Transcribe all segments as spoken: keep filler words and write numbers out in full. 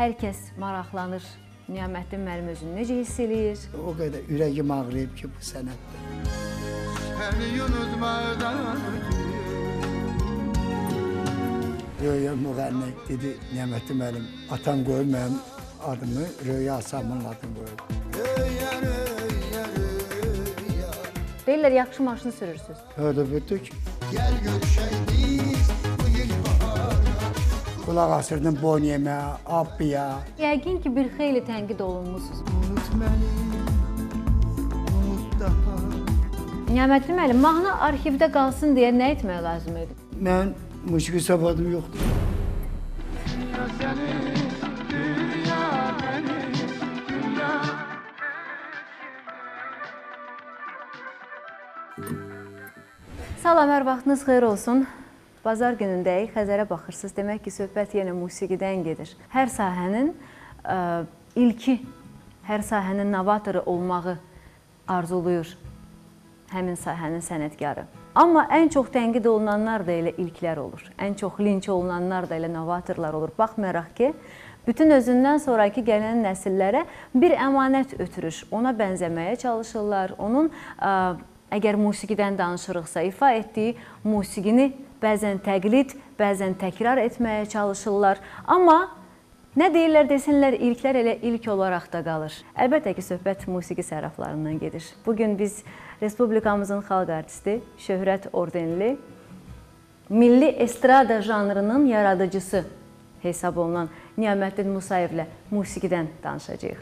hər kəs maraqlanır. Niyaməddin müəllim özünü necə hiss eləyir? O qədər ürəyim ağrıyıb ki, bu sənətdə. Röya müğənni dedi, Niyaməddin müəllim, atan qoyub mənim adımı, Röya Asamın adını qoyub. Deyirlər, yaxşı maşını sürürsünüz. Öyle bütük. Gel görüşəydik bu yıl bahara. Kulaq asırdım boyun yeməyə, abbiya. Yəqin ki, bir xeyli tənqid olunmuşsunuz. Unut məni, unut daha. Niyaməddin müəllim, mahnı arxivdə qalsın deyə nə etmək lazım idi? Mən musiqi savadım yoxdur. Salam, hər vaxtınız xeyir olsun. Bazar günündəyik, Xəzərə baxırsınız. Demək ki, söhbət yenə musiqidən gedir. Hər sahənin ə, ilki, hər sahənin novatoru olmağı arzuluyur həmin sahənin sənətkarı. Amma ən çox tənqid olunanlar da elə ilklər olur. Ən çox linç olunanlar da elə novatorlar olur. Baxmayaraq ki, bütün özündən sonraki gələn nəsillərə bir əmanət ötürür. Ona bənzəməyə çalışırlar. Onun ə, əgər musiqidən danışırıqsa, ifa etdiyi musiqini bəzən təqlid, bəzən təkrar etməyə çalışırlar. Amma nə deyirlər desinlər, ilklər elə ilk olaraq da qalır. Əlbəttə ki, söhbət musiqi səraflarından gedir. Bugün biz Respublikamızın xalq artisti, Şöhrət ordenli, milli estrada janrının yaradıcısı hesab olunan Niyaməddin Musayevlə musiqidən danışacağıq.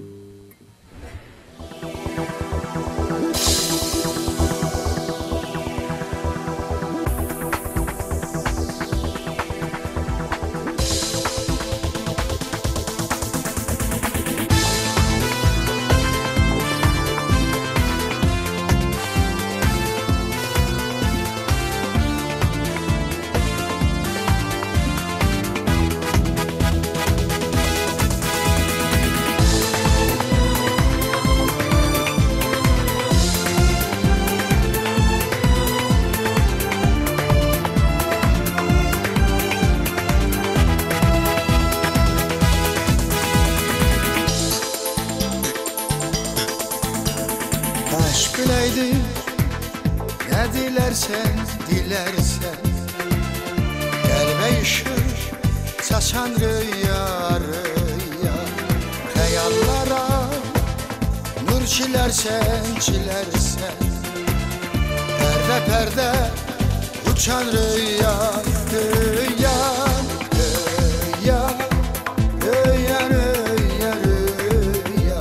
Ne dilersen dilersen Qəlbə işıq saçan rüya rüya Xəyallara nur çilərsən çilərsən Pərdə pərdə uçan rüya rüya Rüya rüya rüya rüya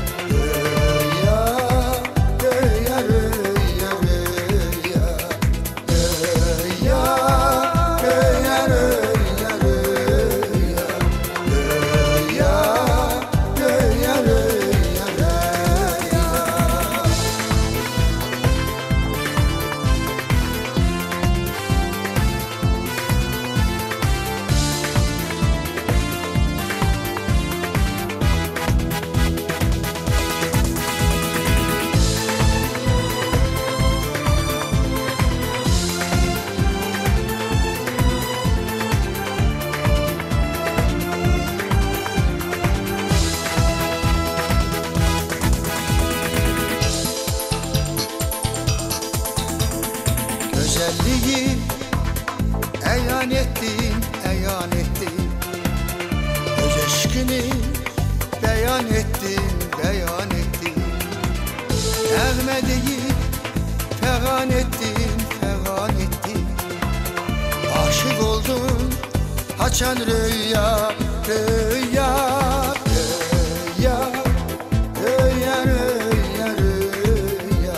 Güzelliği eyan ettin, eyan ettin Öz eşkini beyan ettin, beyan ettin Nəğmə deyib fəğan ettin, fəğan ettin Aşık oldun, açan rüya, rüya, rüya Rüya, rüya, rüya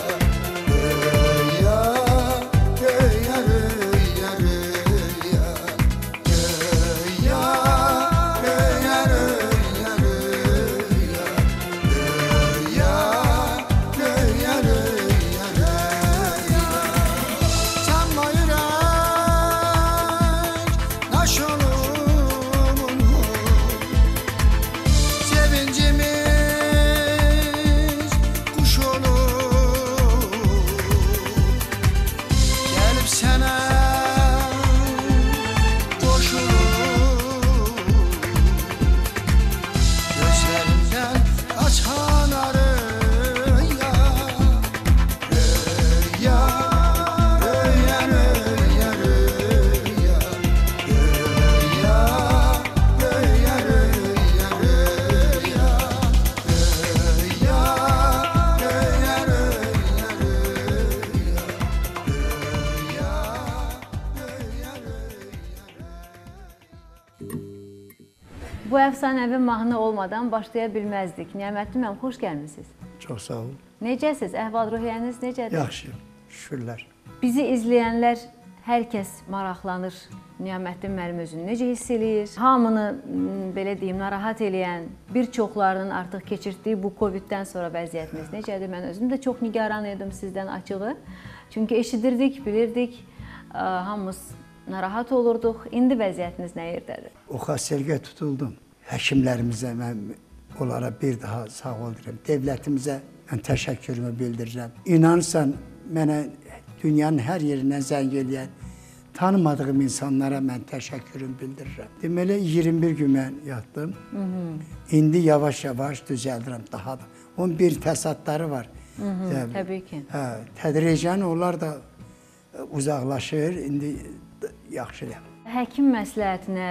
Bu əfsanəvi mahnı olmadan başlaya bilməzdik. Niyəmətli müəllim, xoş gəlmisiniz. Çox sağ olun. Necəsiz? Əhval-ruhiyyəniz necədir? Yaxşı, şükürlər. Bizi izləyənlər, hər kəs maraqlanır. Niyəmətli müəllim özünü necə hiss eləyir? Hamını, belə deyim, narahat eləyən, bir çoxlarının artıq keçirdiyi bu Coviddən sonra vəziyyətiniz necədir? Mən özüm də çox nigaran idim sizdən açığı. Çünki eşidirdik, bilirdik, hamımız narahat olurduq. İndi vəziyyətiniz nə yerdədir? O xəstəliyə tutuldum. Həkimlərimizə mən onlara bir daha sağ ol deyirəm. Dövlətimizə mən təşəkkürümü bildirirəm. İnanırsan, mənə dünyanın hər yerindən zəng eləyən, tanımadığım insanlara mən təşəkkürümü bildirirəm. Deməli, iyirmi bir gün mən yatdım. Hı -hı. İndi yavaş-yavaş düzəldirəm daha da. Onun bir təsadları var. Hı -hı, təbii ki. Hə, tədricən onlar da uzaqlaşır, indi yaxşıdır. Həkim məsləhətinə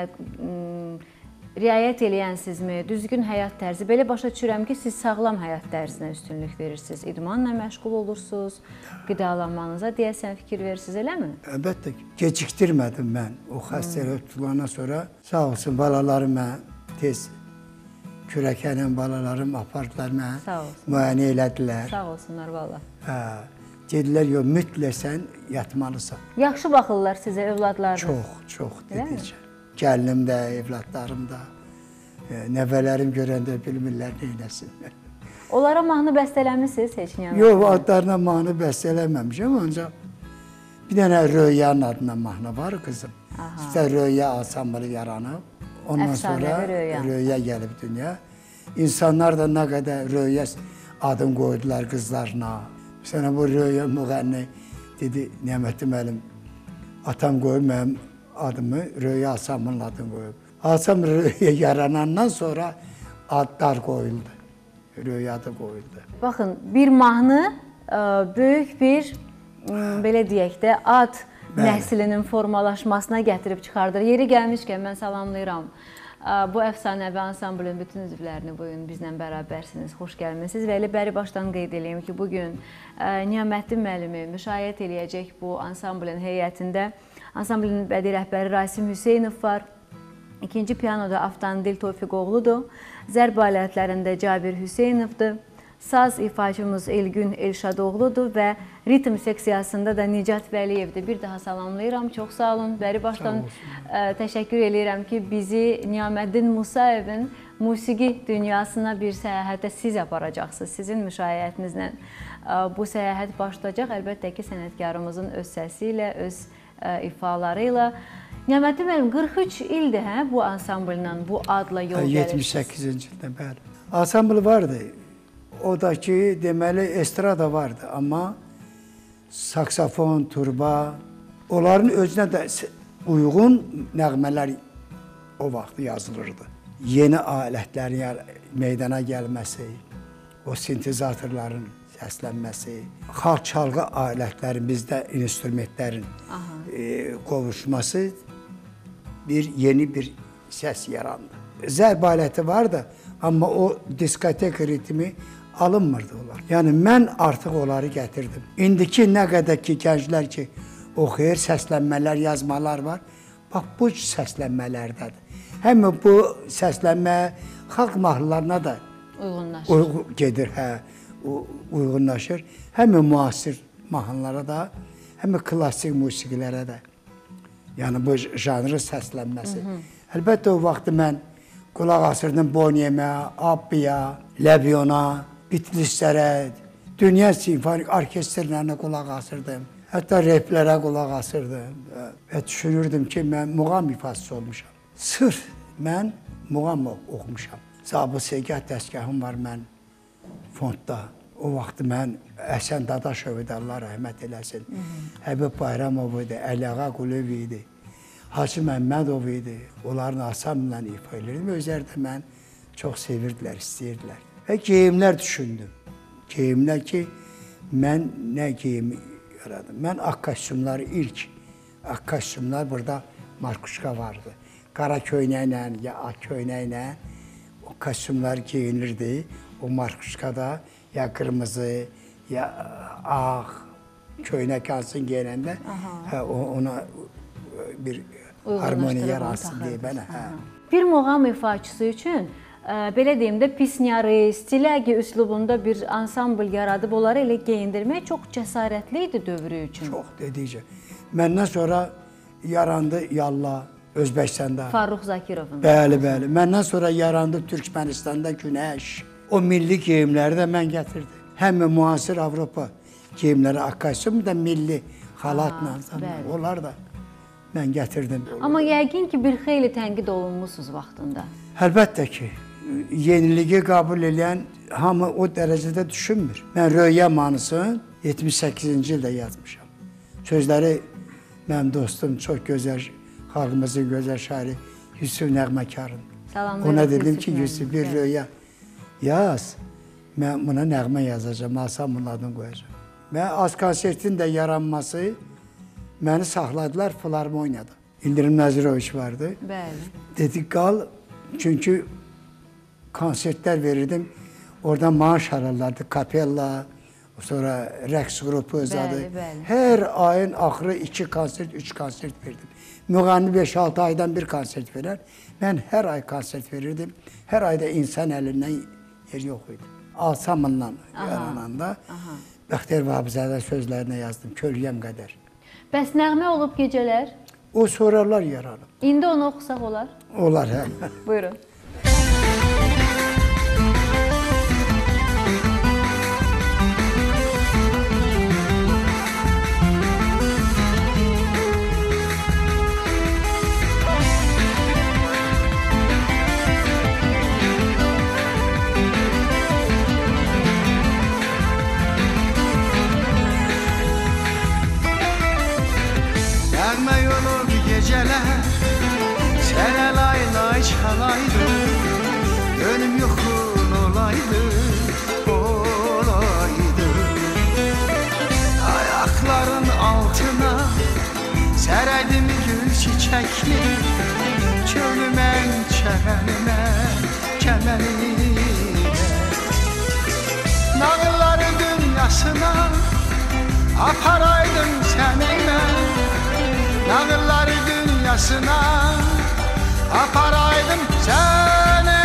riayət eləyənsizmi, düzgün həyat tərzi? Belə başa düşürəm ki, siz sağlam həyat tərzinə üstünlük verirsiniz, idmanla məşğul olursunuz, qidalanmanıza deyəsən fikir verirsiniz, eləmi? Əlbəttə ki, gecikdirmədim mən o xəstəliyə tutulandan sonra. Sağ olsun, balalarım mən tez kürəkənin balalarım apardılar mənə, müayinə elədilər. Sağ olsunlar, valla. Hə, dedilər, yox, mütləq sən yatmalısan. Yaxşı baxırlar sizə, övladlarınız? Çox, çox, dedikcə. Gəlinim də, evladlarım da, nəvələrim görəndə bilmirlər neynəsin. Onlara mahnı bəstələmişsiniz heç nə? Yox, adlarına mahnı bəstələməmişəm, ancaq bir dənə Röyanın adına mahnı var qızım. İşte Röya ansamblı yaranıb, ondan sonra Röya gəlib dünya. İnsanlar da nə qədər Röya adını qoydular qızlarına. Sənə bu Röya müğənni dedi, Niyəmətli müəllim, atam qoyub mənim adımı, Röya Asamın adını qoyub. Asam Röya yaranandan sonra adlar qoyuldu. Röya adı qoyuldu. Baxın, bir mahnı böyük bir, belə deyək də, ad nəslinin formalaşmasına gətirib çıxardır. Yeri gəlmişkən mən salamlayıram. Bu əfsanəvi ansamblın bütün üzvlərini bugün bizlə bərabərsiniz, xoş gəlmişsiniz. Və elə bəri başdan qeyd edeyim ki, bugün Niyəmətli müəllimi müşayiət eləyəcək bu ansamblın heyətində. Ansamblın bədii rəhbəri Rasim Hüseynov var. İkinci piyanoda Avtandil Tofiqoğludur. Zərb alətlərində Cabir Hüseynovdur. Saz ifaçımız Elgün Elşadoğludur və ritm seksiyasında da Nicat Vəliyevdir. Bir daha salamlayıram, çox sağ olun. Bəri başdan təşəkkür edirəm ki, bizi Niyaməddin Musayevin musiqi dünyasına bir səyahətə siz aparacaqsınız. Sizin müşayiətinizlə bu səyahət başlayacaq. Əlbəttə ki, sənətkarımızın öz səsi ilə, öz ifaları ilə. Niyəmətli müəllim, qırx üç ildir hə, bu ansamblla, bu adla yol gəlirsiniz. yetmiş səkkizinci ildə, bəli. Ansambl vardı. O da ki, deməli, estrada vardı, amma saksafon, turba, onların özünə də uyğun nəğmələr o vaxt yazılırdı. Yeni alətlərin meydana gəlməsi, o sintezatorların səslənməsi, xalq çalğı alətlərin, bizdə instrumentlərin e, qovuşması bir yeni bir səs yarandı. Zərb aləti vardı, amma o diskotek ritmi alınmırdı onlar. Yəni, mən artıq onları gətirdim. İndiki nə qədər ki, gənclər ki, oxuyur, səslənmələr, yazmalar var. Bax, bu səslənmələrdədir. Həm bu səslənmə xalq mahnılarına da uyğunlaşır. Gedir, hə, uyğunlaşır. Həm müasir mahnılara da, həm klassik musiqilərə də. Yəni, bu janrı səslənməsi. Əlbəttə, o vaxtı mən qulaq asırdım Boniyemə, Abbiya, Ləbyona, Bitlislərə, dünya simfonik orkestrlərine qulaq asırdım. Hətta replərə qulaq asırdım. Və düşünürdüm ki, mən muğam ifasısı olmuşam. Sırf mən muğam oxumuşam. Zabı Segah dəstgahım var mən fondda. O vaxt mən Əhsən Dadaşov idi, Allah rəhmət eləsin. Həbib Bayramov idi, Əliağa Qulöv idi. Hacı Məmmədov idi. Onların asamla ifa edirdim. Özləri də mən çox sevirdilər, istəyirdilər. Və geyimlər düşündüm. Geyimlər ki, mən nə geyimi yaradım? Mən ak kostyumları ilk, ak kostyumlar burada markuşka vardı. Qara köynəklə, ya ak köynəklə o kostyumlar geyinirdi. O markuşkada ya qırmızı, ya ağ köynək alsın geyinəndə ona bir harmoniya yaransın deyə mənə. Bir muğam ifaçısı üçün belə deyim də pisnyarı, stilagi üslubunda bir ansambl yaradıb onları elə geyindirmək çox cəsarətli idi dövrü üçün. Çox dedikcə. Məndən sonra yarandı Yalla, Özbəkistanda. Farrux Zakirovun. Bəli, bəli. Məndən sonra yarandı Türkmenistanda Günəş. O milli geyimləri də mən gətirdim. Həm müasir Avropa geyimləri, akkostum da milli xalatla. Onlar da mən gətirdim. Amma yəqin ki, bir xeyli tənqid olunmusunuz vaxtında. Əlbəttə ki, yeniliyi qəbul edən hamı o dərəcədə düşünmür. Mən Röya mahnısını yetmiş səkkizinci ildə yazmışam. Sözləri mənim dostum, çox gözəl, xalqımızın gözəl şairi Yusuf Nəğməkarın. Ona dedim ki, Yusuf, bir röya yaz, mən buna nəğmə yazacağım, alsam bunun adını qoyacağım. Və az konsertin də yaranması məni saxladılar Filarmoniyada. İldirim Nəziroviç vardı. Bəli. Dedik, qal, çünki konsertlər verirdim. Orada maaş alırlardı, kapella, sonra rəqs qrupu özadı. Hər ayın axırı iki konsert, üç konsert verdim. Müğənni beş altı aydan bir konsert verər. Mən hər ay konsert verirdim. Hər ayda insan əlindən yer yox idi. Alsamınla yarananda Bəxtiyar Vahabzadə sözlərinə yazdım, kölgəm qədər. Bəs nəğmə olub gecələr? O sonralar yaranıb. İndi onu oxusaq olar? Olar, hə. Buyurun. Nəğmə yolu gecələr, sənə lay lay çalaydı, gönlüm yoxun olaydı, olaydı. Ayaqların altına sərəydim gül çiçəkli, çölümən çəmənimə, kəmənimə. Nağılları dünyasına aparaydım səninlə, nağılları dünyasına aparaydım səni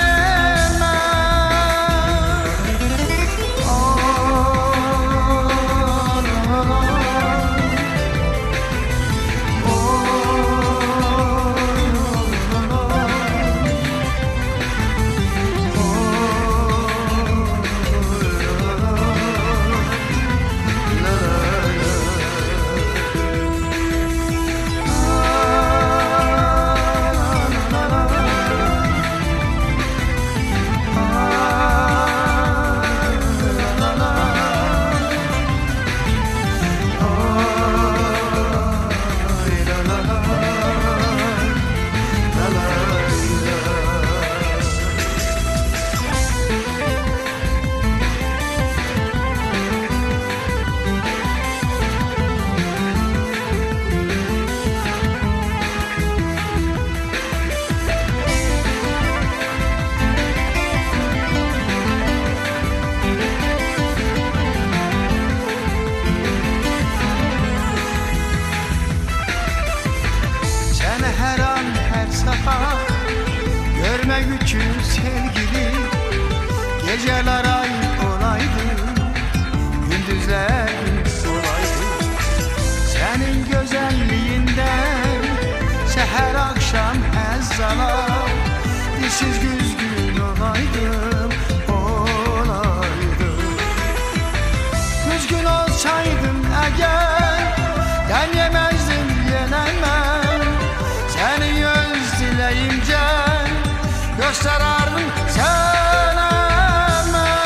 görmek için sevgili, geceler ay olaydı, gündüzler olaydı. Senin güzelliğinden seher akşam ezzalar, dişsiz güzgün olaydım, olaydım. Güzgün olsaydım eğer, den yemezdim yenemem. Seni göz dileyince gösterardım sana ben.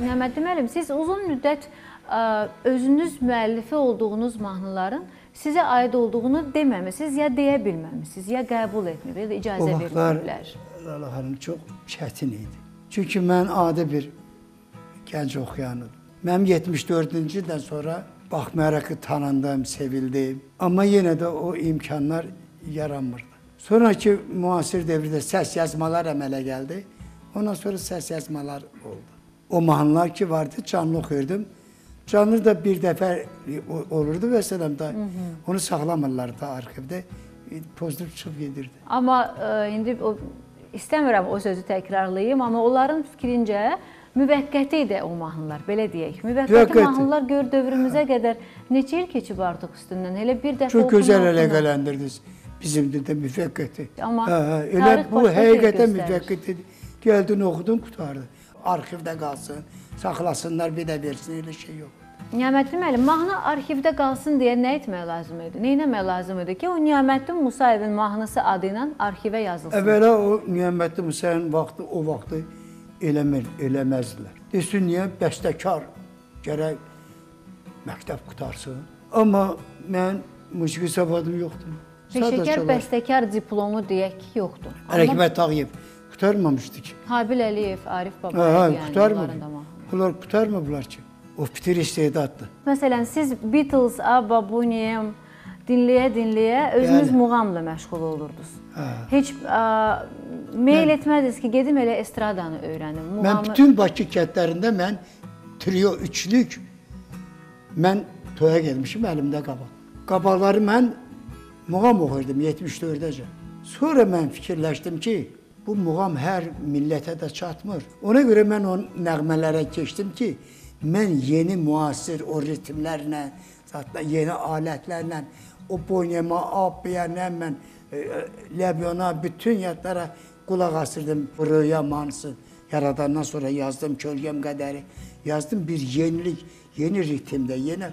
Nəməddin müəllim, siz uzun müddət ə, özünüz müəllifi olduğunuz mahnıların sizə aid olduğunu deməmisiniz, ya deyə bilməmisiniz, ya qəbul etməyib, ya da icazə verməyiblər. O vaxtlar Xanım çox çətin idi. Çünki mən adi bir gənc oxuyanım. Mənim yetmiş dördüncü ildən sonra baxmayaraq ki, tanındım, sevildim. Amma yenə də o imkanlar yaranmırdı. Sonraki müasir devirdə səs yazmalar əmələ gəldi. Ondan sonra səs yazmalar oldu. O mahnılar ki vardı, canlı oxuyurdum. Canlı da bir dəfə olurdu və sələm da onu saxlamırlar da arxivdə. Pozulub çıxıb gedirdi. Amma ə, indi o, istəmirəm o sözü təkrarlayayım, amma onların fikrincə müvəqqəti idi o mahnılar, belə deyək. Müvəqqəti mahnılar gör dövrümüzə qədər neçə il keçib artıq üstündən. Elə bir dəfə çox gözəl əlaqələndirdiniz bizim də müvəqqəti. Amma hə, hə, elə bu həqiqətən müvəqqəti. Gəldin, oxudun, qutardı. Arxivdə qalsın, saxlasınlar, bir də versin, elə şey yox. Niyaməddin müəllim, mahnı arxivdə qalsın deyə nə etmək lazım idi? Nə etmək lazım idi ki, o Niyaməddin Musayevin mahnısı adı ilə arxivə yazılsın? Əvvəla o Niyaməddin Musayevin vaxtı, o vaxtı eləmir, eləməzdilər. Desin, niyə bəstəkar gərək məktəb qutarsın? Amma mən musiqi savadım yoxdur. Peşəkar bəstəkar diplomu deyək ki, yoxdur. Ələkbət Tağıyev qutarmamışdı ki. Habil Əliyev, Arif Babayev, yəni onların da mahnıları. Onlar qutarmabılar ki. O bitir istedaddır. Məsələn, siz Beatles, Abba, Boniem dinləyə-dinləyə özünüz muğamla məşğul olurdunuz. Heç meyl etmədiniz ki, gedim elə estradanı öyrənim. Mən bütün Bakı kəndlərində mən trio, üçlük, mən toya gelmişim əlimdə qabaq. Qabaqları mən muğam oxuyordum yetmiş dördəcə. Sonra mən fikirləşdim ki, bu muğam hər millətə də çatmır. Ona görə mən o nəğmələrə keçdim ki, mən yeni müasir o ritmlərlə, yeni alətlərlə, o Bonema, Abbaya, mən Lebyona, bütün yadlara qulaq asırdım. Röya manısı yaradandan sonra yazdım, Kölgəm qədəri. Yazdım bir yenilik, yeni ritmdə, yeni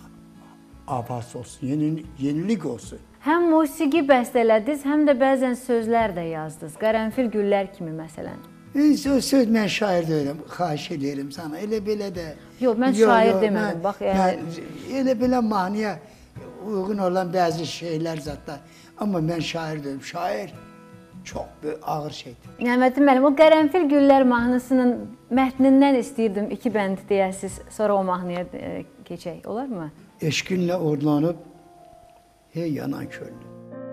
avaz olsun, yeni, yenilik olsun. Həm musiqi bəstələdiniz, həm də bəzən sözlər də yazdınız. Qərənfil güllər kimi məsələn. O söz mən şair deyirəm, xahiş edirəm sana, elə belə də. Yox, mən şair demədim, bax. Elə belə mahnıya uyğun olan bəzi şeylər zətdə. Amma mən şair deyirəm, şair çox ağır şeydir. Niyaməddin müəllim, o Qərənfil güllər mahnısının mətnindən istəyirdim iki bənd deyəsiz, sonra o mahnıya keçək, olar mı? Eşqinlə odlanıb, hey yanan köllü.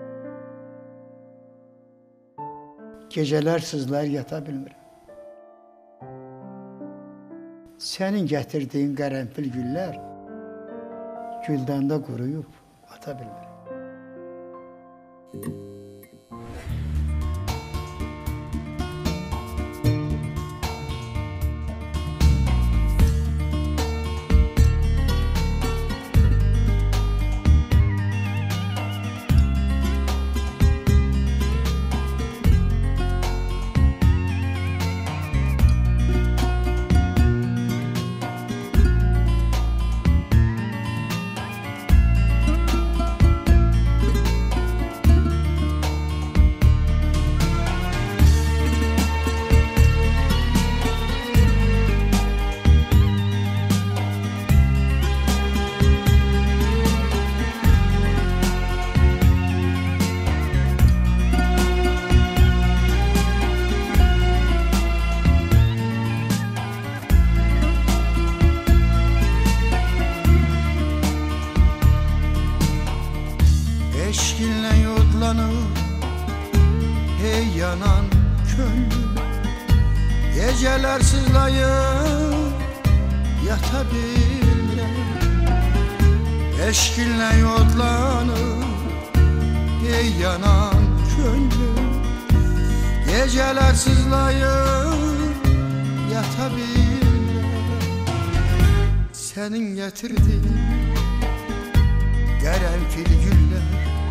Gecələr sızlar yata bilmirəm. Sənin gətirdiyin qərənfil güllər güldanda quruyub ata bilmirəm. Eşkinle yodlanıp hey yanan könlüm, geceler sızlayıp yata bilmirəm. Eşkinle yodlanıp hey yanan könlüm, geceler sızlayıp yata bilmirəm. Senin getirdiğin qərənfil güllər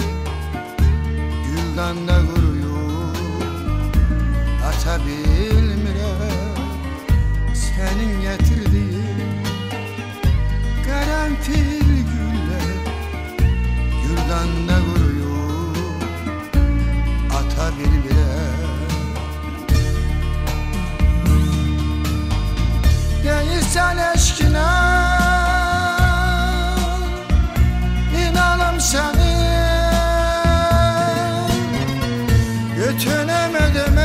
güldanda quruyub ata bilmirəm. Sənin gətirdiyin qərənfil güllər güldanda quruyub ata bilmirəm. Deyir Değilsen eşkine inanım seni götüremedim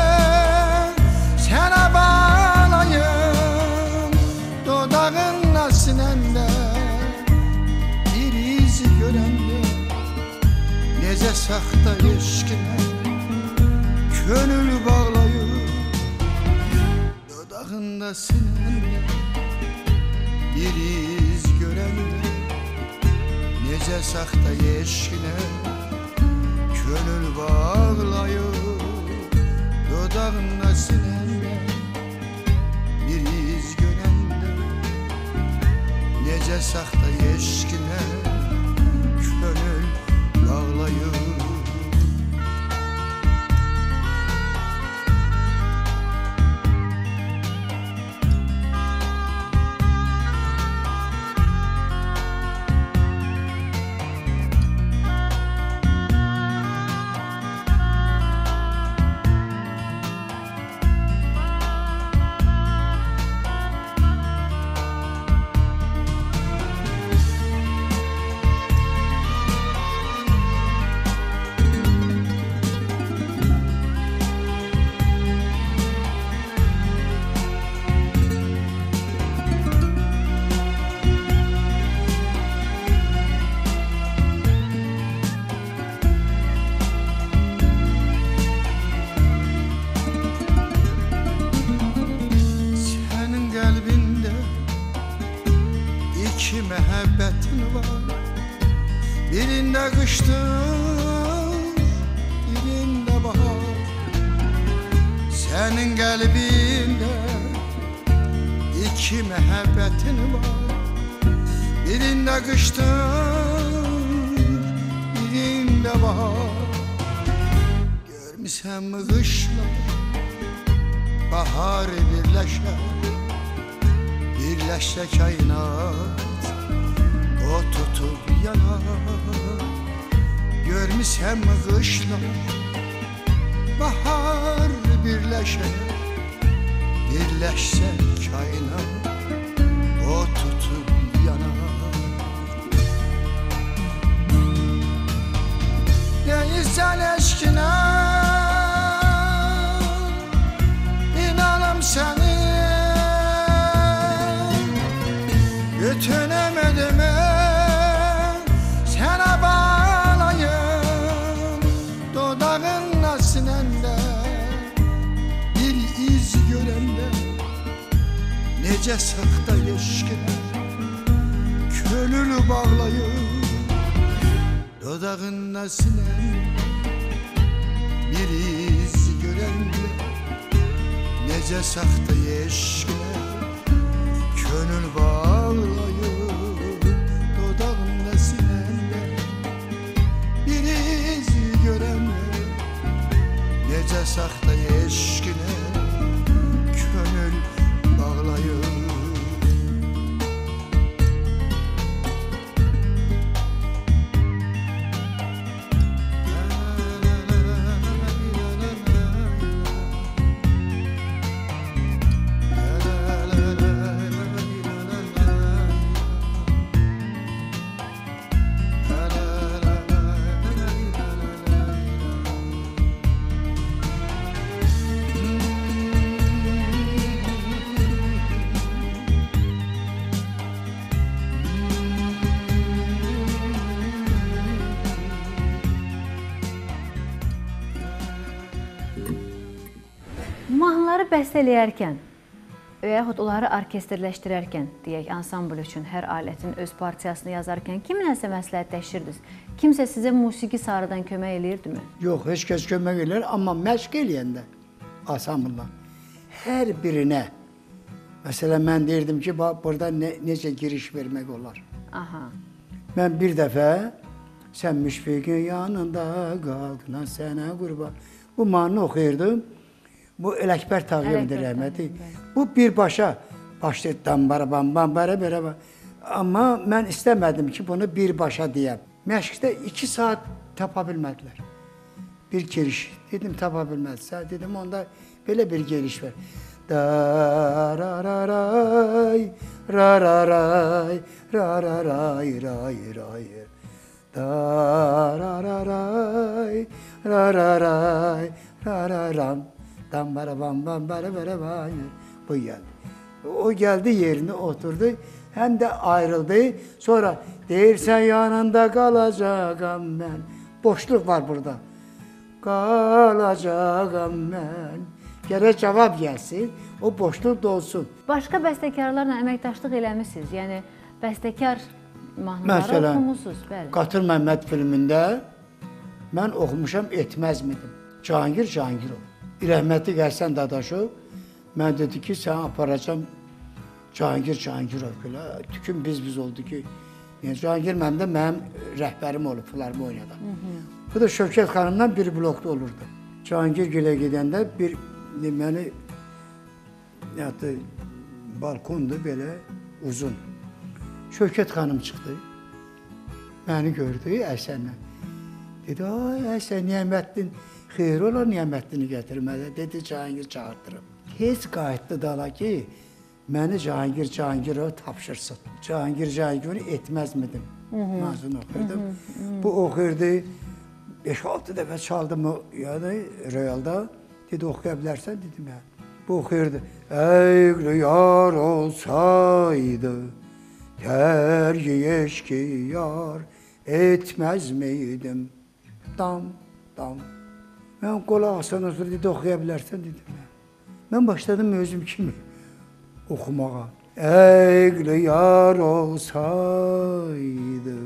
sana bağlayım dodağınla sinende bir iz görende nece saxta eşkine könül bağlayım dodağında sinende bir iz görende nece saxta eşkine könül bağlayıp dodağına sinende bir iz görende nece saxta eşkine könül bağlayıp İki məhəbbətin var birində qışdır, birində bahar sənin qəlbində iki məhəbbətin var birində qışdır, birində bahar görmüsənmi qışla bahar birləşər birləşsə kainat o tutub yanar görmüsənmi qışla bahar birləşər birləşsə kainat o tutub yanar değilsən eşkine inanım səni götüremedim sana bağlayım dodağınla sinende bir iz görende nece saxta eşkine könül bağlayım dodağınla sinende bir iz görende nece saxta eşkine könül bağlayıp dodağında sinende bir iz görende nece saxta eşkine könül bağlayıp Mahnıları bəstələyərkən və yaxud onları orkestrləşdirərkən, deyək, ansambl üçün hər alətin öz partiyasını yazarkən kiminləsə məsləhətləşirdiniz? Kimsə sizə musiqi sarıdan kömək eləyirdimi? Yox, heç kəs kömək eləyir, amma məşq eləyəndə ansamblla hər birinə, məsələn, mən deyirdim ki, burada ne, necə giriş vermək olar. Aha. Mən bir dəfə sən müşfiqin yanında qalqına sənə qurban bu mahnı oxuyurdum. Bu Ələkbər Tağıyevdir rəhməti. Bu birbaşa başlayır dambara bam bam bara bara. Amma mən istəmədim ki, bunu birbaşa deyəm. Məşqdə iki saat tapa bilmədilər. Bir giriş. Dedim tapa bilmədilər. Dedim onda belə bir giriş var. Darararay, rararay, rararay, ray, ray. Darararay, rararay, rararam. Dam bara bam bam bara bara bam. Bu geldi. O geldi yerine oturdu. Hem de ayrıldı. Sonra değilsen yanında kalacağım ben. Boşluk var burada. Kalacağım ben. Gerek cevap gelsin, o boşluk dolsun. Başqa bəstəkarlarla əməkdaşlıq eləmisiniz? Yəni bəstəkar mahnıları Məsələn, oxumusunuz, bəli. Qatır Məmməd filmində mən oxumuşam Etməz midim? Cahangir Cahangirov. Rəhmətli Həsən Dadaşov mən dedi ki, sən aparacam Cahangir Cahangirov belə. Tükün biz-biz oldu ki, yəni Cahangir mənim də mənim rəhbərim olub, filarmı oynadan. Bu da Şövkət xanımdan bir blokda olurdu. Cahangir Gülə gedəndə bir deməli yəni balkondu belə uzun. Şövkət xanım çıxdı. Məni gördü Əhsənlə. Dedi, ay Əhsən Niyaməddin, xeyir olar Niyaməddini gətirmədə. Dedi, Cahangir çağırtırım. Tez qayıtdı dala ki, məni Cahangir Cahangirova tapşırsın. Cahangir Cahangirov'u Etməz midim? Mazını oxurdum. Bu oxurdu. beş altı dəfə çaldım o yani Royal'da. Dedi, oxuya bilərsən? Dedim, ya. Bu oxuyurdu. Ey yar olsaydı, tergi eşki yar etmez miydim? Dam, dam. Ben qolaq asana sonra dedi, oxuya bilərsən? Dedim, ya. Ben başladım özüm kimi oxumağa. Ey yar olsaydı,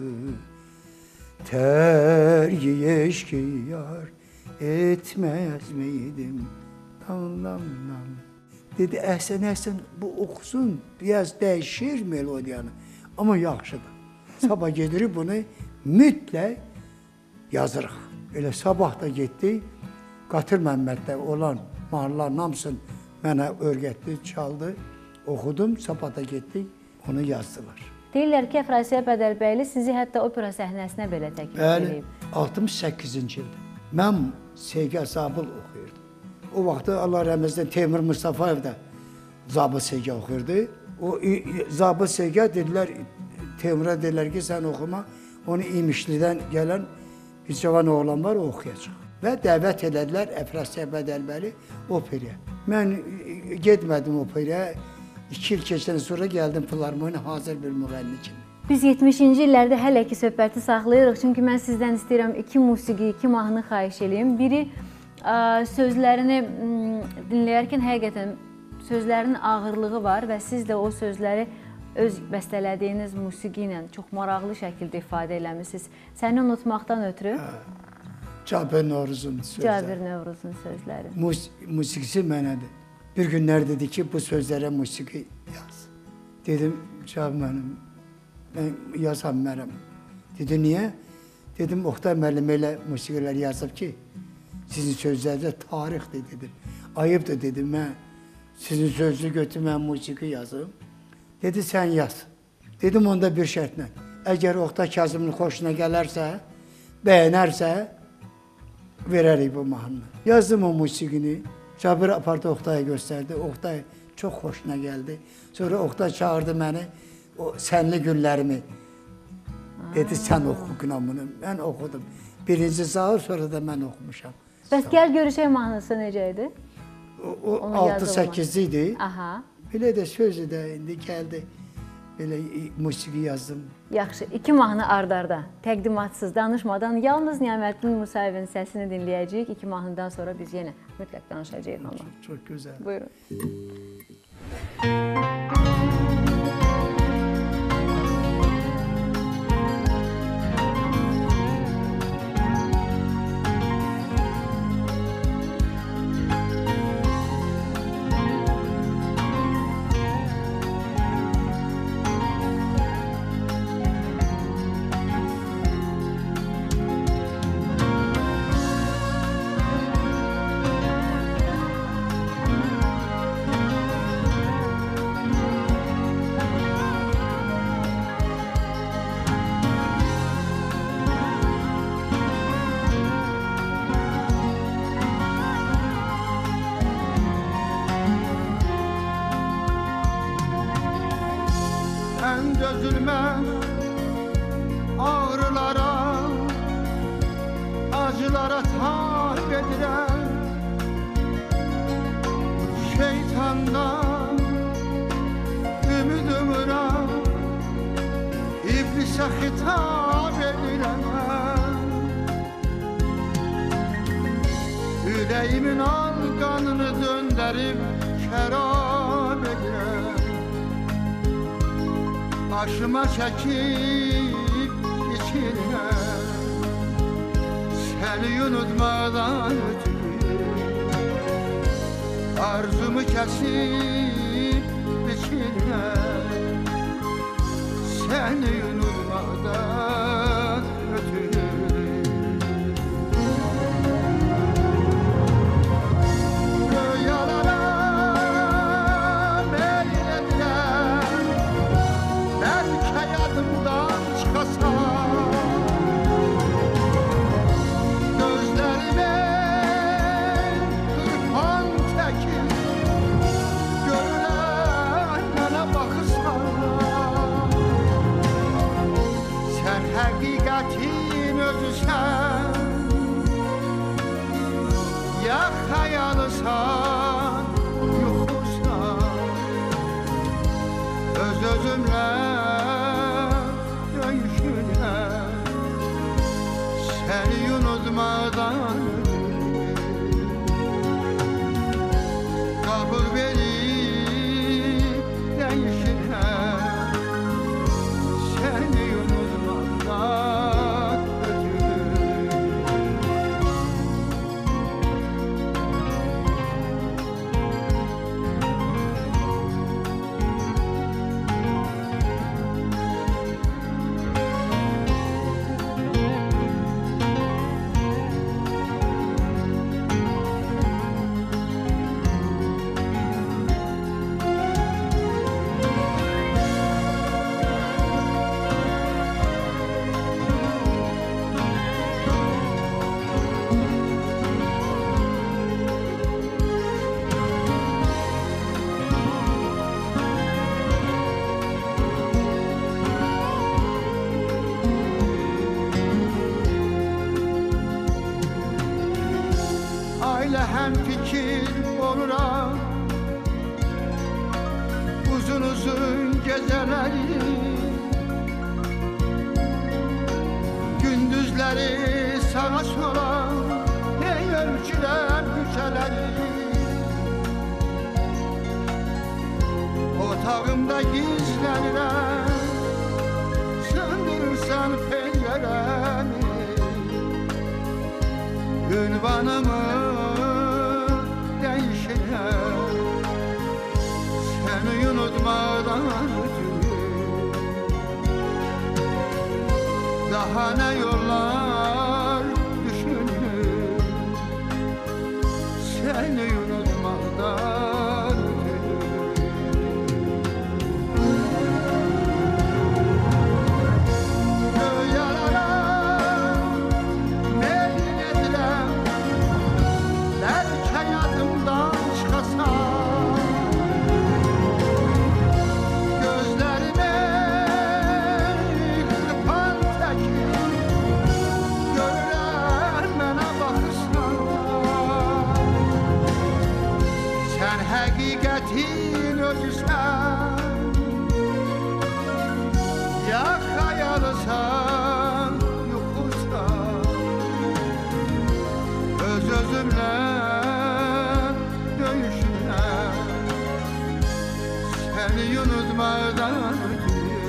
tergi eşki yar etmez miydim? Dam, dam, dam. Dedi, Əhsən, Əhsən, bu oxusun, biraz dəyişir melodiyanı. Amma yaxşıdır. Sabah gedirik bunu mütləq yazırıq. Elə sabah da getdik, Qatır Məmməddə olan mahnıların hamısını mənə öyrətdi, çaldı, oxudum, sabah da getdik, onu yazdılar. Deyirlər ki, Əfrasiyə Bədəlbəyli sizi hətta opera səhnəsinə belə təklif edib. altmış səkkizinci ildə. Mən Segah Zabıl oxuyurdum. O vaxtda Allah rəhmətinə Teymur Mustafayev də Zabıl Segah oxuyurdu. O Zabıl Segah dedilər, Teymur'a dedilər ki, sən oxuma, onu İmişlidən gələn bir cavan oğlan var, o oxuyacaq. Və dəvət elədilər Əfrasiyə Bədəlbəli operaya. Mən getmədim operaya. İki il keçdən sonra gəldim filarmoniya hazır bir müğənni kimi. Biz yetmişinci illərdə hələ ki söhbəti saxlayırıq. Çünki mən sizdən istəyirəm iki musiqi, iki mahnı xahiş edeyim. Biri sözlərini dinləyərkən həqiqətən sözlərin ağırlığı var və siz də o sözləri öz bəstələdiyiniz musiqi ilə çox maraqlı şəkildə ifadə eləmişsiniz. Səni unutmaqdan ötürü Cabir Novruzun sözləri. Cabir Novruzun sözləri. Mus musiqisi mənədir. Bir günlər dedi ki, bu sözlərə musiqi yaz. Dedim, Cabir mənim, mən yazam mənəm. Dedi, niyə? Dedim, Oxtay müəllim elə musiqilər yazıb ki, sizin sözlərdə tarixdir dedim. Ayıbdır dedim, mən sizin sözlü götürüm, mən musiqi yazım. Dedi, sən yaz. Dedim, onda bir şərtlə. Əgər Oxtay Kazımın xoşuna gələrsə, bəyənərsə, verərik bu mahnını. Yazdım o musiqini. Cabir apardı Oxtay'a göstərdi. Oxtay çox xoşuna gəldi. Sonra Oxtay çağırdı məni, o sənli günlərimi. Dedi, sən oxu qınamını. Mən oxudum. Birinci zahır, sonra da mən oxumuşam. Bəs Gəl Görüşək mahnısı necə idi? O altı səkkizli idi. Aha. Belə də sözü də indi gəldi. Belə musiqi yazdım. Yaxşı, iki mahnı ard-arda, təqdimatsız, danışmadan yalnız Niyaməddin Musayevin səsini dinləyəcəyik. İki mahnıdan sonra biz yenə mütləq danışacağıq ama. Çox, çox gözəl. Buyurun. Dözülmez ağrılara, acılara tab edirəm. Şeytandan ümid ömürəm, iblisə xitab edirəm. Ürəyimin al qanını döndərib şərab edirəm. Başıma çəkib içirəm, səni unutmadan ötürü. Arzumu kəsib biçirəm, səni unutmadan ötürü. Rüyalara meyl edirəm, bəlkə yadımdan çıxasan. Gözlərimi qırpan təkin, görülən mənə baxırsan. Sən həqiqətin özüsən, ya xəyalısan, yuxusan. Öz-özümlə döyüşürəm, səni unutmadan. Qabıl verib dəyişirəm, səni unutmadan ötürü. Ailə həm fikir oluram, uzun uzun gecələri. Gündüzləri sağa sola hey ölçürəm küçələri. Otağımda gizlənirəm, sındırırsan pəncərəmi. Ünvanımı dəyişirəm, səni unutmadan ötürü. Daha nə yollar düşünürüm, səni unutmadan ötürü. Rüyalara meyl edirəm, bəlkə yadımdan çıxasan. Gözlərimi qırpan təkin, görülən mənə baxırsan. Sən həqiqətin özüsən, ya xəyalısan, yuxusan. Öz-özümlə döyüşürəm, səni unutmadan ötürü.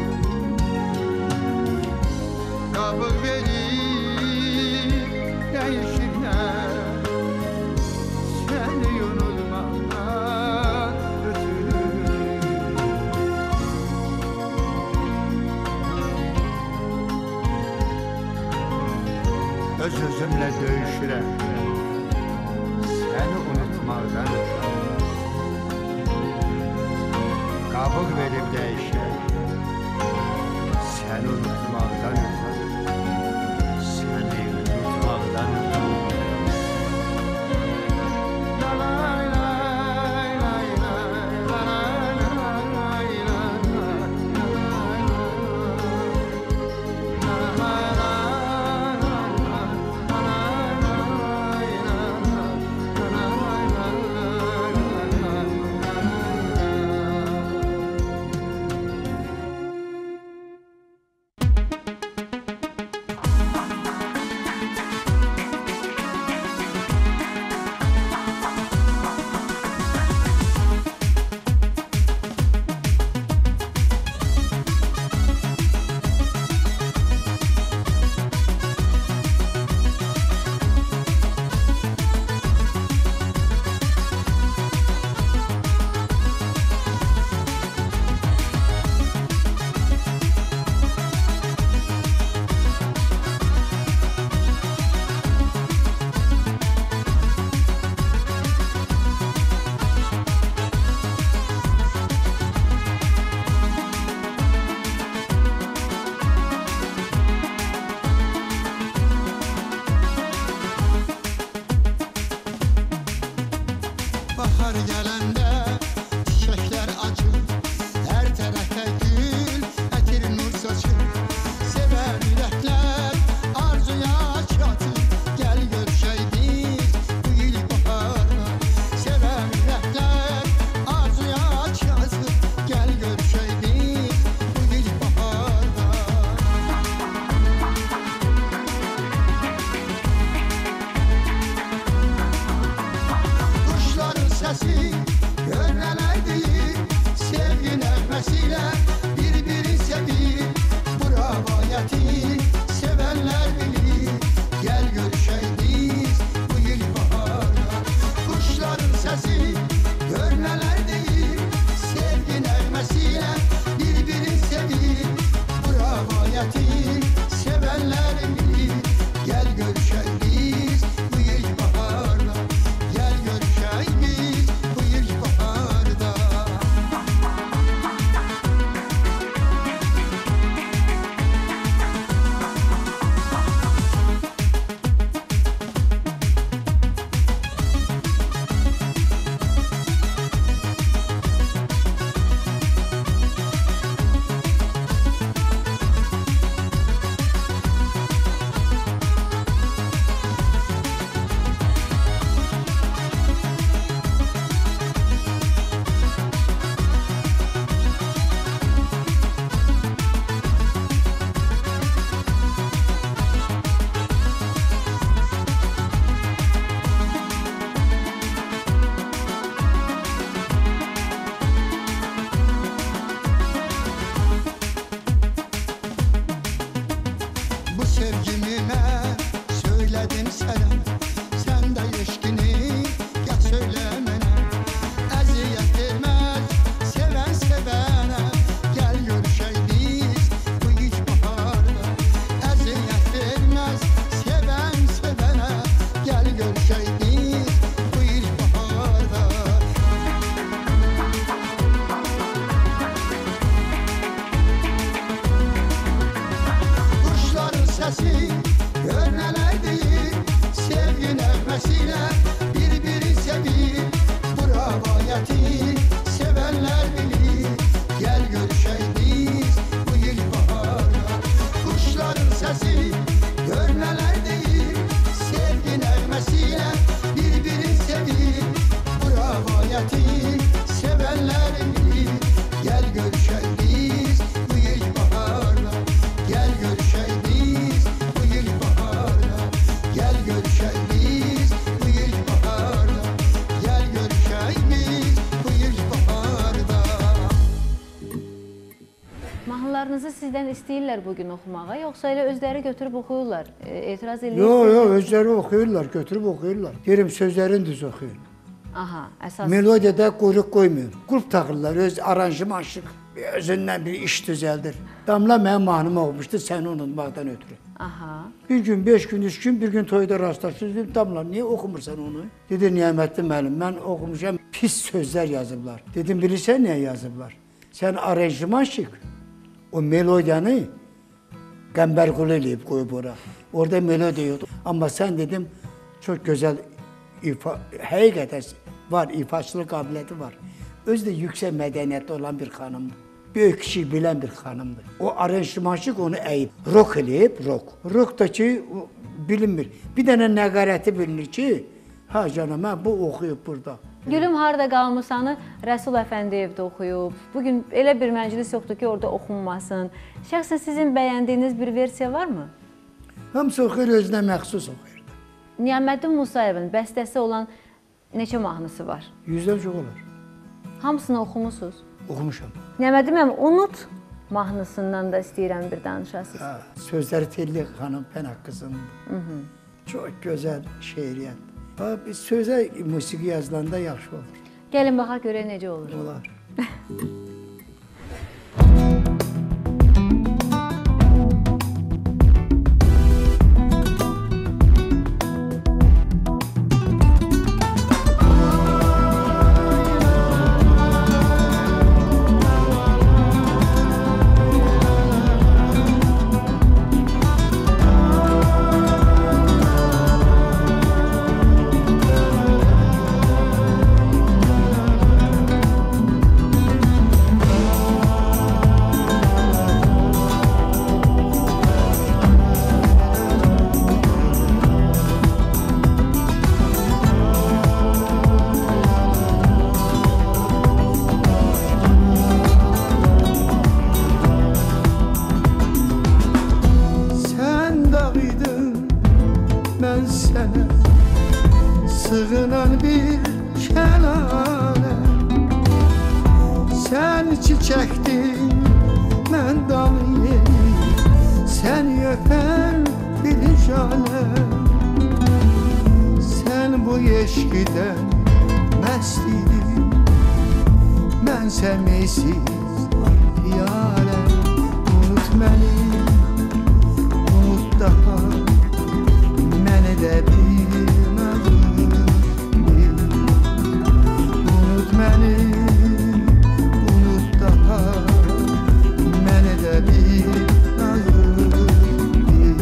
Qabıl verib dəyişirəm, səni unutmadan ötürü. Öz-özümlə döyüşürəm, səni unutmaqdan ötürü. Qabıq verib dəyişirəm, səni unutmaqdan ötürü. Səni unutmaqdan ötürü. La lay lay lay lay, la lay lay lay lay lay. üzerinde çiçekler açır, her tarafta gül, etir nur saçır. Seven yürekler arzuya çatır, gel görüşey biz bu ilkbaharda. Seven yürekler arzuya çatır, gel görüşey biz bu ilkbaharda. Kuşların sesi gönlüne değil, sevgi nefesiyle birbirini sevir. Bu rivayeti sevenler bilir, gel görüşey biz bu ilkbaharda. Kuşların sesi gönlüne değil, sevgi nefesiyle birbirini sevir. Bu rivayeti sevenler bilir, gel görüşey biz bu ilkbaharda. Gel görüşey biz bu ilkbaharda. Bu sevgimime söyledim sana, sen de ilişkini gel söylemene. Eziyet vermez seven sevene, gel görüşey biz bu ilkbaharda. Eziyet vermez seven sevene, gel görüşey biz bu ilkbaharda. Kuşların sesi gönlüne değil, sevgi nefesiyle birbirini sevir. Bu rivayeti sevenler bilir, gel görüşey biz bu ilkbaharda. Kuşların sesi gönlüne değil, sevgi nefesiyle birbirini sevir. Bu rivayeti sevenler bilir, gel görüşey biz bu ilkbaharda. Gel görüşey biz bu ilkbaharda. Gel görüşey biz bu ilkbaharda. Gel görüşey biz bu ilkbaharda. Mahnılarınızı sizdən istəyirlər bugün oxumağa, yoxsa elə özləri götürüb oxuyurlar? E, etiraz Yo edirsiniz? yo özleri okuyorlar, götürüp okuyorlar. Yerim sözlerini düz okuyor. Aha, əsas. Melodiyada kuyruk koymuyor. Kulp takırlar, öz aranjman şık. Özünden bir iş düzeldir. Damla mənim mahnımı okumuştu, seni unutmaktan ötürü. Aha. Bir gün, beş gün, üç gün, bir gün toyda rastlaşırız. Dedim, Damla niye okumursan onu? Dedi, Niyametli müəllim, ben okumuşam, pis sözler yazıblar. Dedim, bilirsən niye yazıblar? Sen aranjman şık. O melodiyanı Qəmbərqulu eləyib koyup oraya. Orada melodi yok. Ama sen dedim, çok güzel ifa, hakikaten var, ifaçılık kabiliyeti var. Özde yüksek medeniyette olan bir hanımdı. Büyük kişi bilen bir hanımdı. O aranjmanşık onu eğip, rock eləyib, rock. Rock'taki bilinmir. Bir dənə nəqarəti bilinir ki, ha canım, ha, bu okuyup burada. Gülüm harda qalmısanı Rəsul Əfəndiyevdə oxuyub. Bugün elə bir məclis yoxdur ki, orada oxunmasın. Şəxsən sizin bəyəndiyiniz bir versiya varmı? Hamısı oxuyur, özünə məxsus oxuyur. Niyaməddin Musayevin bəstəsi olan neçə mahnısı var? Yüzdən çox olar. Hamısını oxumusunuz? Oxumuşam. Niyaməddin müəllim, Unut mahnısından da istəyirəm bir danışasınız. Ha, sözləri Telli xanım Pənah qızının. Çok güzel şeiriyat. Ha, bir söze musiki yazılanda yaxşı olur. Gəlin baxaq görək necə olur. Olar. çiçektin mən dalı yeri, səni öpər bilicane. Sen bu eşkiden mest idin, mən səmisiz piyale. Unut məni, unut daha, məni də bir nazır bil. Unut məni, unut daha, məni də bir nazır bil.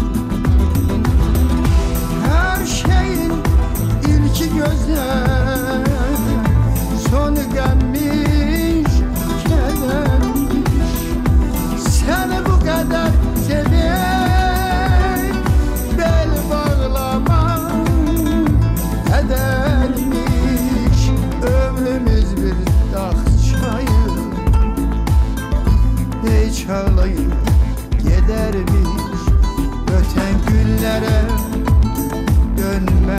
Her şeyin ilki gözler, sonu gelmiş, kedermiş. Seni bu kadar sevip bel bağlamam edermiş. Ömrümüz bir dağ çayı, hiç ağlayıp gidermiş. Öten günlere dönme,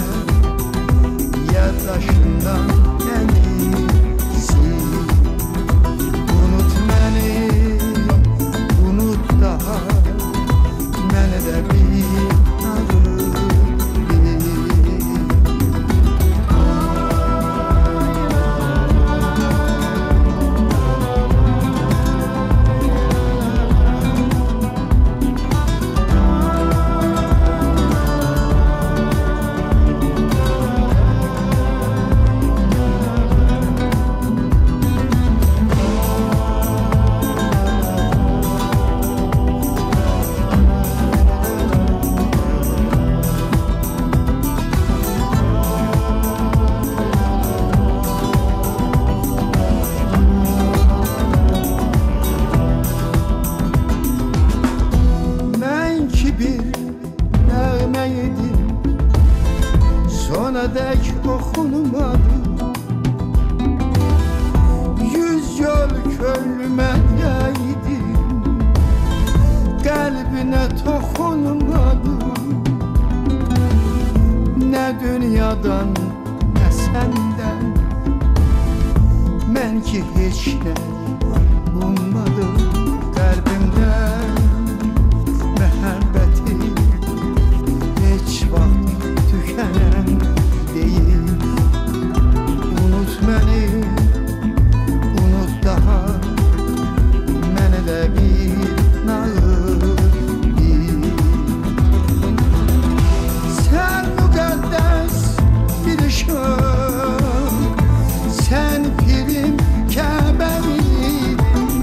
yaddaşından beni sil. Unut beni, unut daha, məni də bir nazır bil. Mən ki bir nəğmə idim, sona dək oxunmadı. Yüz yol könlümə dəydim, qəlbinə toxunmadı. Nə dünyadan, nə səndən, mən ki heç nə ummadım. Qəlbimdən məhəbbəti heç vaxt tükənən deyil. Unut məni, unut daha, mənə də bir nazır bil. Sən müqəddəs bir ışıq, sən pirim Kəbəmidin.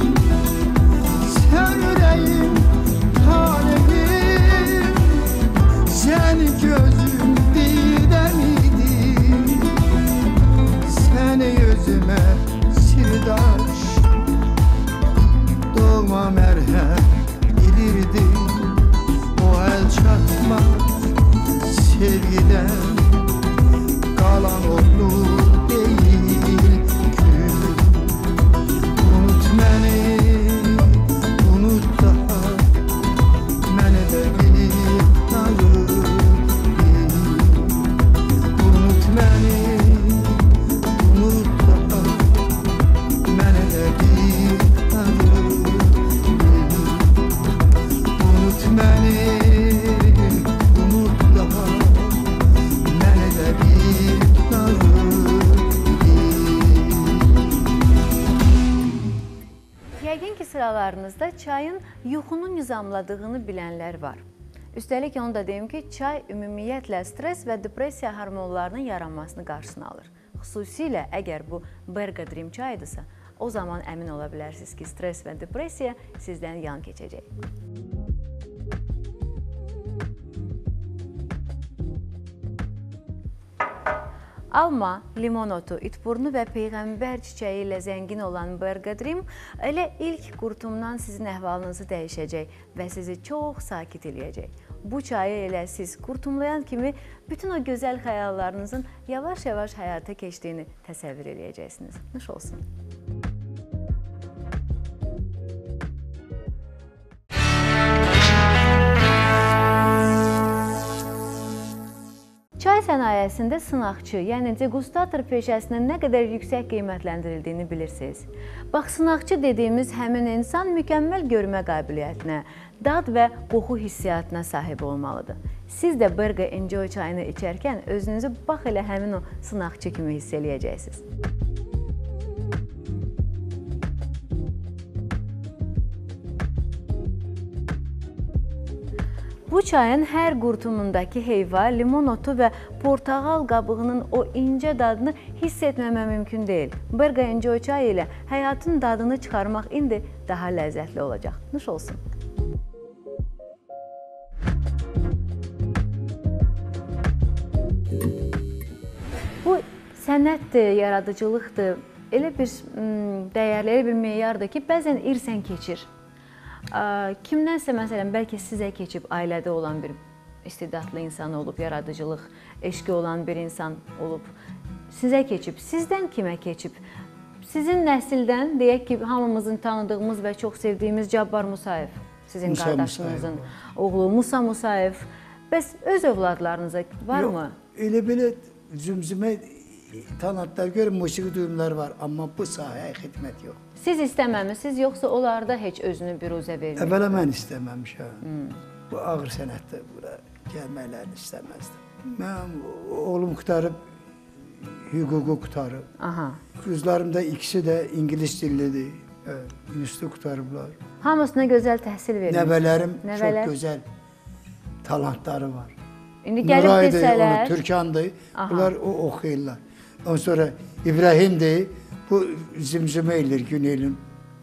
Sen yüreğim, talebim, sen gözüm didemidin. Seni yüzüme sirdaş, doğma merhem bilirdin. O el çatmaz sevgiden kalan oldu değil kül. Unut beni, unut daha, məni də bir nazır bil. Unut məni, unut daha, məni də bir nazır bil. Unut məni, unut daha, məni də bir nazır bil. Yəqin ki, sıralarınızda çayın yuxunu nizamladığını bilənlər var. Üstəlik onu da deyim ki, çay ümumiyyətlə stres və depressiya hormonlarının yaranmasını qarşısını alır. Xüsusilə əgər bu Bergadrim çayıdırsa, o zaman əmin ola bilərsiniz ki, stres və depressiya sizdən yan keçəcək. Alma, limon otu, itburnu və peyğəmbər çiçəyi ilə zəngin olan Bergadrim elə ilk qurtumdan sizin əhvalınızı dəyişəcək və sizi çox sakit eləyəcək. Bu çayı elə siz qurtumlayan kimi bütün o gözəl xəyallarınızın yavaş-yavaş həyata keçdiyini təsəvvür eləyəcəksiniz. Nuş olsun. Çay Dünya sənayesində sınaqçı, yəni degustator peşəsinin nə qədər yüksək qiymətləndirildiyini bilirsiniz. Bax, sınaqçı dediyimiz həmin insan mükəmməl görmə qabiliyyətinə, dad və qoxu hissiyatına sahib olmalıdır. Siz də Berqa Enjoy çayını içərkən özünüzü bax elə həmin o sınaqçı kimi hiss eləyəcəksiniz. Bu çayın hər qurtumundakı heyva, limon otu və portağal qabığının o incə dadını hiss etməmə mümkün deyil. Berqa Enjoy çayı ilə həyatın dadını çıxarmaq indi daha ləzzətli olacaq. Nuş olsun. Bu sənətdir, yaradıcılıqdır. Elə bir dəyərli, elə bir meyardır ki, bəzən irsən keçir. Kimdənsə, məsələn, bəlkə sizə keçib ailədə olan bir istedadlı insan olub, yaradıcılıq, eşqi olan bir insan olub, sizə keçib, sizdən kimə keçib? Sizin nəsildən, deyək ki, hamımızın tanıdığımız və çox sevdiyimiz Cabbar Musayev, sizin Musa qardaşınızın Musayev. oğlu Musa Musayev, bəs öz övladlarınıza varmı? Yox, elə belə zümzümə talantlar görə musiqi duyumları var, amma bu sahəyə xidmət yox. Siz istəməmisiniz, yoxsa onlarda heç özünü biruzə vermir? Əvvəla mən istəməmişəm. Hmm. Bu ağır sənətdə bura gəlməklərini istəməzdim. Mən oğlum qutarıb, hüququ qutarıb. Aha. Qızlarım da ikisi də ingilis dillidir. Universitet qutarıblar. Hamısına gözəl təhsil verir. Nəvələrim Nəvələr? çox gözəl talantları var. İndi gəlib Nuraydır, desələr... onu Türkandır. Aha. Bunlar o oxuyurlar. Ondan sonra İbrahimdir. Bu zimzimə eləyir Günelin.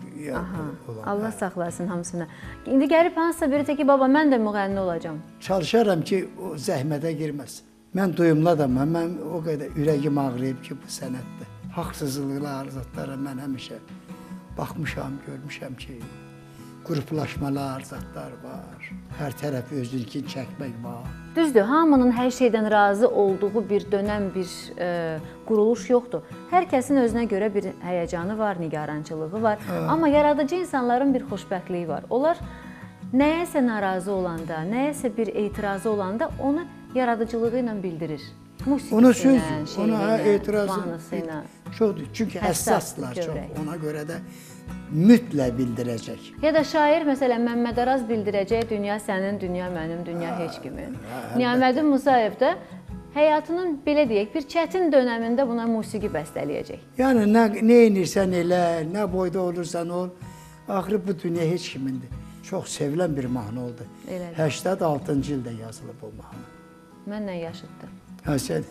Allah saxlasın hamısına. İndi gəlib hansısa biri ki, baba, mən də müğənni olacağam. Çalışaram ki, o zəhmətə girməsin. Mən duyumlu adamam. Mən o qədər ürəyim ağrıyıb ki, bu sənətdə. Haqsızlıqlar, zatlara mən həmişə baxmışam, görmüşəm ki, qruplaşmalar, zatlar var. Hər tərəf özünkini çəkmək var. Düzdür, hamının hər şeydən razı olduğu bir dönəm, bir e, quruluş yoxdur. Hər kəsin özünə görə bir həyəcanı var, nigarançılığı var. Hə. Amma yaradıcı insanların bir xoşbəxtliyi var. Onlar nəyəsə narazı olanda, nəyəsə bir etirazı olanda onu yaradıcılığı ilə bildirir. Ona söz, Musiqisi ilə, ona hə, şeiri ilə, etirazı mahnısı ilə. çoxdur. Çünki Həssas həssaslar bir çox. görək. Ona görə də mütləq bildirəcək. Ya da şair, məsələn, Məmməd Araz bildirəcək, dünya sənin, dünya mənim, dünya heç kimin. Niyaməddin Musayev də həyatının, belə deyək, bir çətin dönəmində buna musiqi bəstələyəcək. Yəni, nə, nə edirsən elə, nə boyda olursan ol, axırı bu dünya heç kimindir. Çox sevilən bir mahnı oldu. Elədir. səksən altıncı ildə yazılıb o mahnı. Mənlə yaşıddı. Ha, sən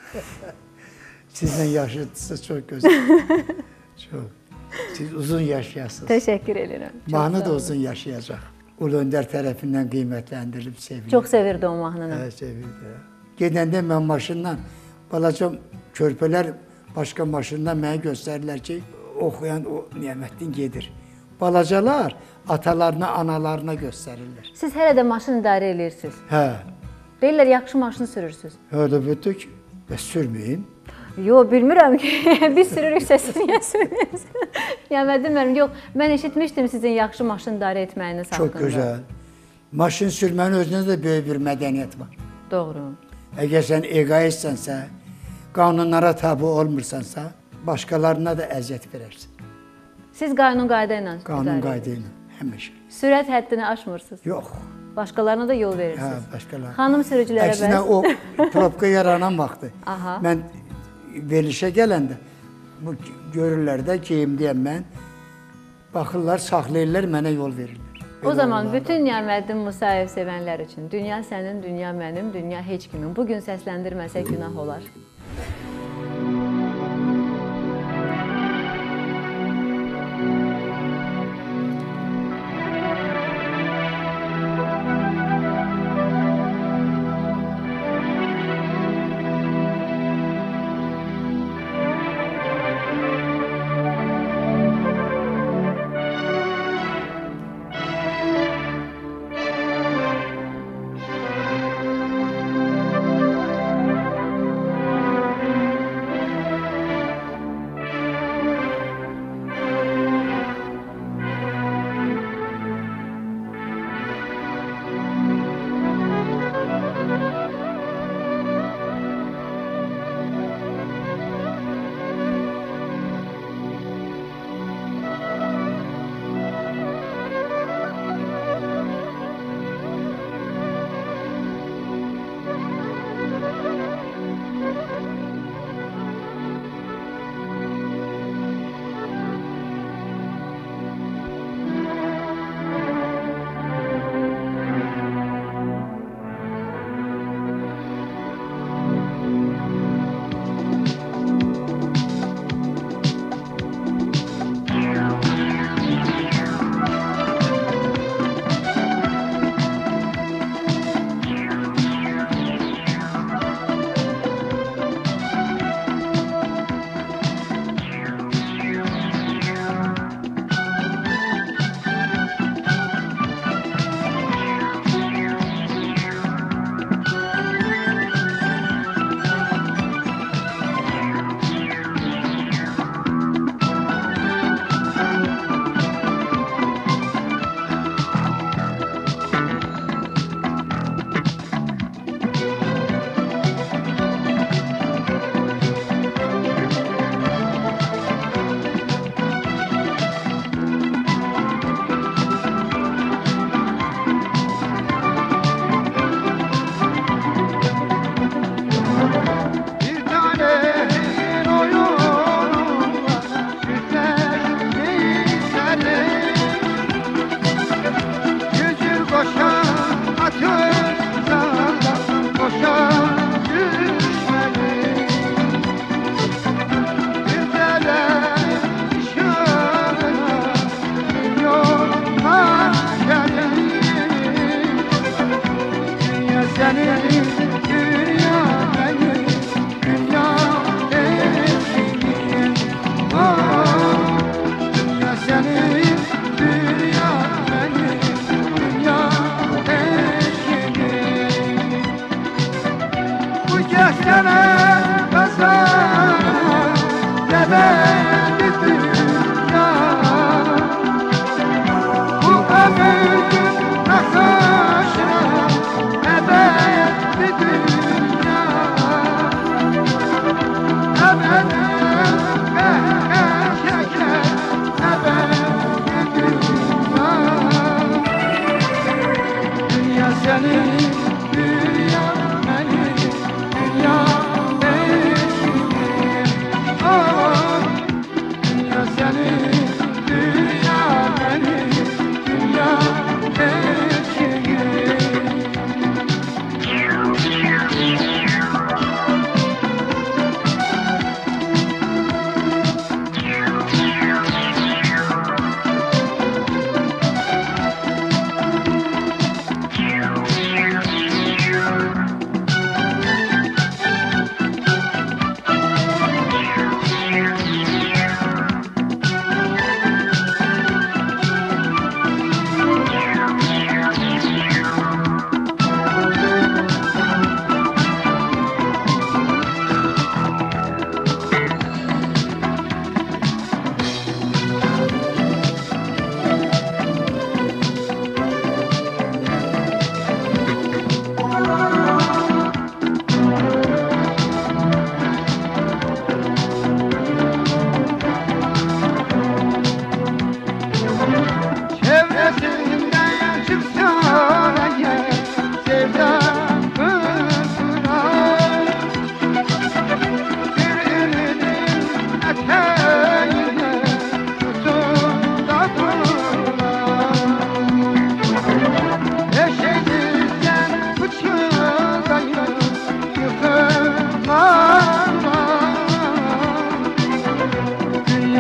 sizlə yaşıdsınız, çox gözəl. Çox. Siz uzun yaşayasınız. Təşəkkür edirəm. Mahnı da uzun yaşayacaq. Ulu Öndər tərəfindən qiymətləndirilib, sevilir. Çox sevirdi o mahnını. Hə, sevirdi. Gedəndə mən maşından, balaca körpələr başqa maşından mənə göstərirlər ki, oxuyan o Niyaməddin gedir. Balacalar atalarına, analarına göstərirlər. Siz hələ də maşın idarə edirsiniz. Hə, Deyirlər, yaxşı maşın sürürsünüz. öyle bütük və sürməyin. Yox, bilmirəm ki, biz sürürüksə siz niyə sürmüyorsunuz? Niyaməddin mənim, yox, mən eşitmişdim sizin yaxşı maşın idarə etməyiniz haqqında. Çox gözəl. Maşın sürmənin özündə də böyük bir mədəniyyət var. Doğru. Əgər sən egoistsənsə, qanunlara tabi olmursansa, başqalarına da əziyyət verərsən. Siz qanun qayda ilə Qanun qayda ilə, həmişə. Sürət həddini aşmırsınız. Yox. Başqalarına da yol Hə, verirsiniz. başqalarına. Xanım sürücülərə bəs. Əksinə o probka yaranan vaxtı. Aha. Mən verilişə gələndə bu görürlər də geyimliyəm mən. Baxırlar, saxlayırlar, mənə yol verirlər. O zaman bütün Niyaməddin Musayev sevənlər üçün dünya sənin, dünya mənim, dünya heç kimin. Bugün səsləndirməsək günah olar.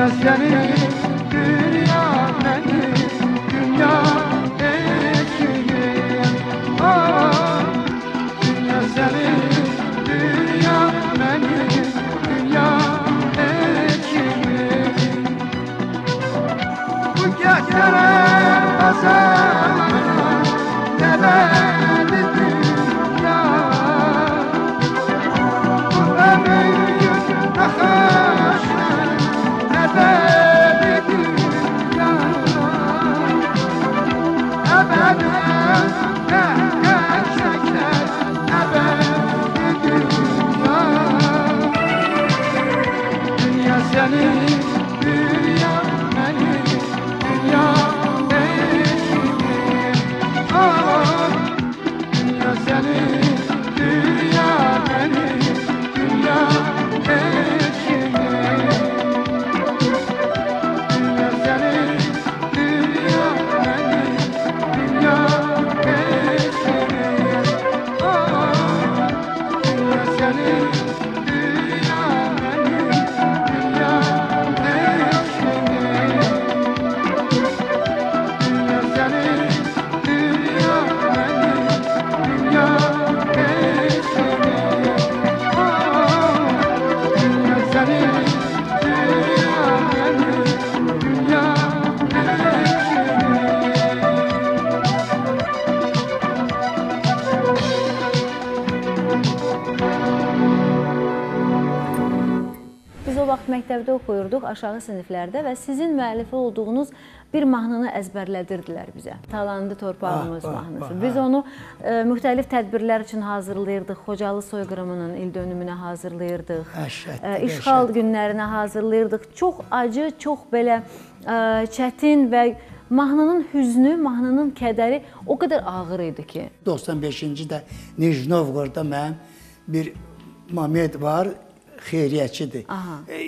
dünya senin, dünya benim, dünya eşiğim. Ah, dünya senin, dünya benim, dünya eşiğim. Bu göklere basan nebeli dünya, bu ömür bakışlar nebeli dünya, ebeden ne gerçekler ebedi dünya. Dünya senin, dünya benim, dünya eşiğim. Ah, dünya senin, dünya benim, dünya eşiğim. Dünya senin, dünya benim, dünya eşiğim. Ah, dünya senin, dünya benim, dünya eşiğim. Dünya senin, dünya benim, dünya eşiğim. Ah, dünya senin, dünya benim, dünya Biz o vaxt məktəbdə oxuyurduq, aşağı siniflərdə və sizin müəllifi olduğunuz bir mahnını əzbərlədirdilər bizə. Talandı torpağımız Ah, ah, mahnısı. ah, Biz onu e, müxtəlif tədbirlər üçün hazırlayırdıq. Xocalı soyqırımının il dönümünə hazırlayırdıq. Dəhşətli, E, işğal günlərinə hazırlayırdıq. Çox acı, çox belə e, çətin və mahnının hüznü, mahnının kədəri o qədər ağır idi ki. doxsan beşinci də Nijni Novgorodda mənim bir Mamed var, xeyriyyətçidir. Aha. E,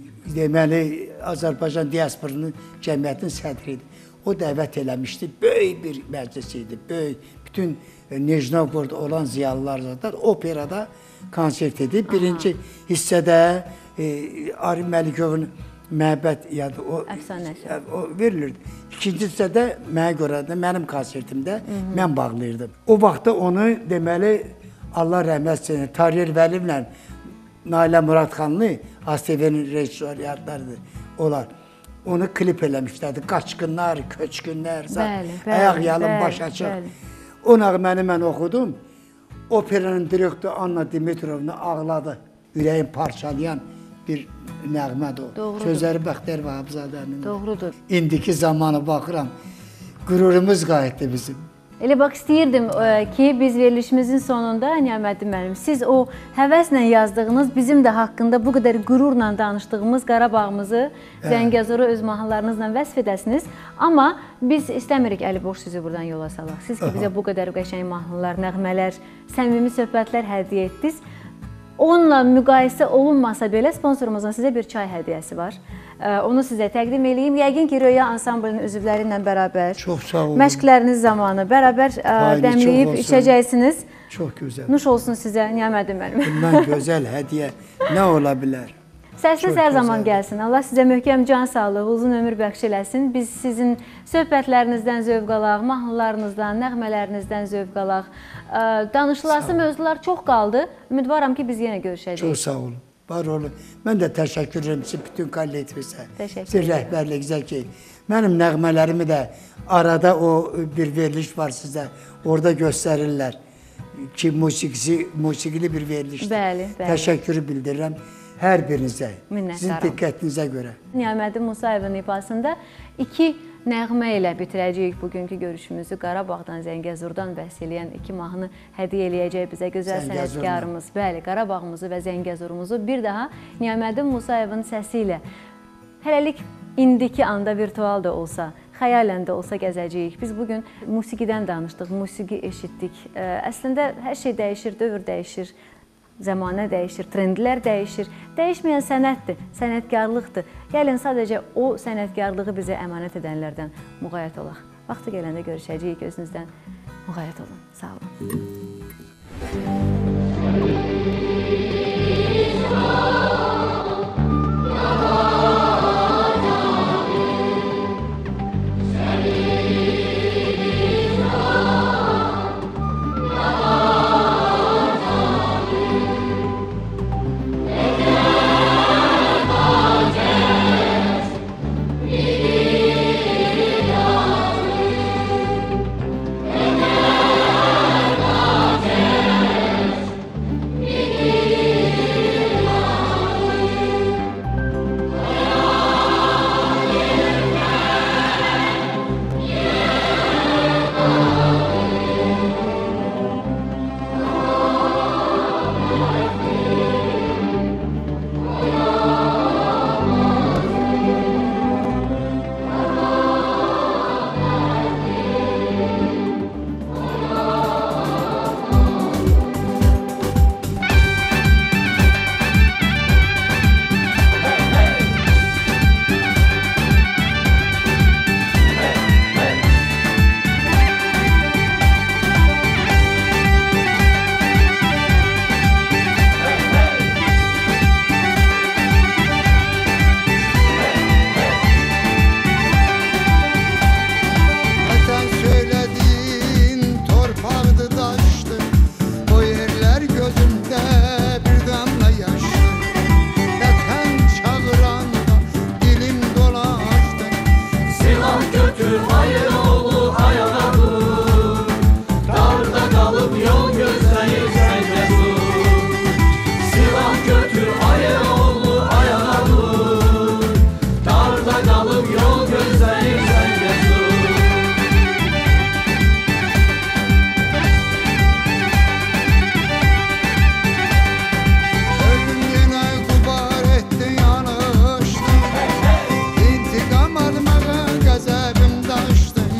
deməli, Azərbaycan diasporunun cəmiyyətinin sədri idi. O dəvət eləmişdi, böyük bir məclis idi, böyük. Bütün e, Nijni Novgorodda olan ziyalılar zaten operada konsert edib. Birinci hissədə e, Arif Məlikovun Məhəbbət yadı o, Əfsanəsi. o verilirdi. İkinci hissədə mənə görə də mənim konsertimdə mən bağlayırdım. O vaxtda onu deməli Allah rəhmət etsin, Tahir Vəliyevlə Nailə Muradxanlı A S T V-nin rejissorlarıdır onlar. Onu klip eləmişlərdi. Qaçqınlar, köçkünlər, Bəli, bəli, ayaq yalın, bəli, baş açıq. bəli. O nəğməni mən oxudum. Operanın direktoru Anna Dimitrovna ağladı. Ürəyim parçalayan bir nəğmədir o. Doğrudur. Sözləri Bəxtiyar Vahabzadənin. Doğrudur. İndiki zamanı baxıram. Qürurumuz qayıtdı bizim. Elə bax istəyirdim e, ki, biz verilişimizin sonunda Niyaməddin müəllim, siz o həvəslə yazdığınız, bizim də haqqında bu qədər qürurla danışdığımız Qarabağımızı, Zəngəzuru öz mahnılarınızla vəsf edəsiniz. Amma biz istəmirik əli boş sizi buradan yola salaq. Siz ki, bizə bu qədər qəşəng mahnılar, nəğmələr, səmimi söhbətlər hədiyyə etdiniz. Onunla müqayisə olunmasa belə sponsorumuzun sizə bir çay hədiyyəsi var. Onu sizə təqdim edeyim. Yəqin ki, Röya ansamblının üzvləri ilə bərabər, Çox sağ olun. məşqləriniz zamanı bərabər Payınız dəmləyib çox olsun. içəcəksiniz. Çox gözəl. Nuş olsun sizə, Niyaməddin müəllim. Bundan gözəl hədiyyə nə ola bilər? Səsiniz Çox hər zaman gözəldir. gəlsin. Allah sizə möhkəm can sağlığı, uzun ömür bəxş eləsin. Biz sizin söhbətlərinizdən zövq alaq, mahnılarınızdan, nəğmələrinizdən zövq alaq. Danışılası mövzular çox qaldı. Ümidvaram ki, biz yenə görüşəcəyik. Çox sağ olun. Var olun. Mən də təşəkkür edirəm sizin bütün kollektivinizə. Təşəkkür Sizin edirəm. rəhbərliyinizə ki, mənim nəğmələrimi də arada o bir veriliş var sizə. Orada göstərirlər ki, musiqisi, musiqili bir verilişdir. Bəli, bəli. Təşəkkürü bildirirəm hər birinizə. Minnətdaram. Sizin diqqətinizə görə. Niyaməddin Musayevin ifasında iki nəğmə ilə bitirəcəyik bugünkü görüşümüzü. Qarabağdan, Zəngəzurdan bəhs eləyən iki mahnı hədiyyə eləyəcək bizə gözəl Zəngəzurla. sənətkarımız. Bəli, Qarabağımızı və Zəngəzurumuzu bir daha Niyaməddin Musayevin səsi ilə hələlik indiki anda virtual da olsa, xəyalən də olsa gəzəcəyik. Biz bugün musiqidən danışdıq, musiqi eşitdik. Əslində hər şey dəyişir, dövr dəyişir. Zəmanə dəyişir, trendlər dəyişir. Dəyişməyən sənətdir, sənətkarlıqdır. Gəlin sadəcə o sənətkarlığı bizə əmanət edənlərdən müğayət olaq. Vaxtı gələndə görüşəcəyik, gözünüzdən müğayət olun. Sağ olun. götür Ayıroğlu ayağa dur. Darda kalıp yol gözleyip sen de dur. Silah götür Ayıroğlu ayağa dur. Darda kalıp yol gözleyip sen de dur. Ölüm yine kubar etti yanıştı. İntikam almağa gazabım daştı.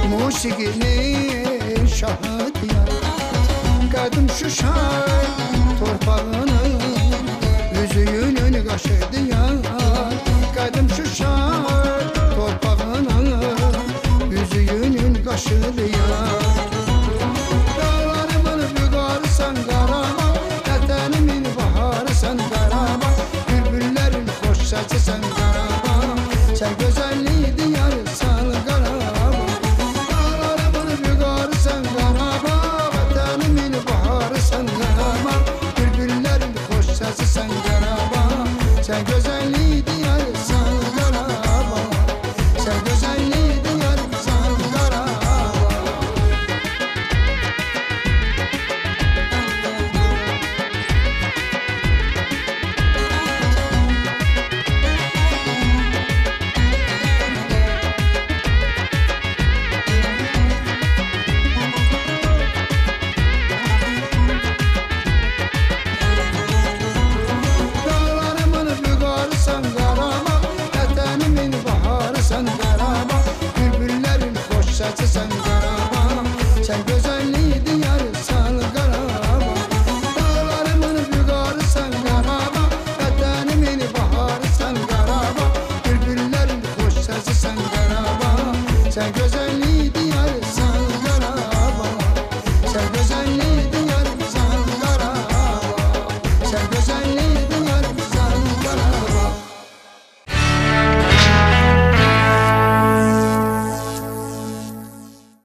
Musikinin şahı diyar Kadım Şuşa torpağının Yüzüğünün qaşı diyar Kadım Şuşa torpağının Yüzüğünün qaşı diyar Dağlarımın büqarısan Qarabağ Vətənimin baharısan Qarabağ Bülbüllərin xoş səsisən Qarabağ Sən gözəlliyi diyarsan Qarabağ Dağlarımın büqarısan Qarabağ Vətənimin baharısan Qarabağ Bülbüllərin xoş səsisən Qarabağ Sən gözəlliyi diyarsan Qarabağ Sən gözəlliyi diyarsan Qarabağ Dağlarımın büqarısan Qarabağ Vətənimin baharısan Qarabağ Bülbüllərin xoş səsisən Qarabağ Sən gözəlliyi diyarsan Qarabağ Dağlarımın büqarısan Qarabağ Vətənimin baharısan Qarabağ Bülbüllərin xoş səsisən Qarabağ Sən gözəlliyi diyarsan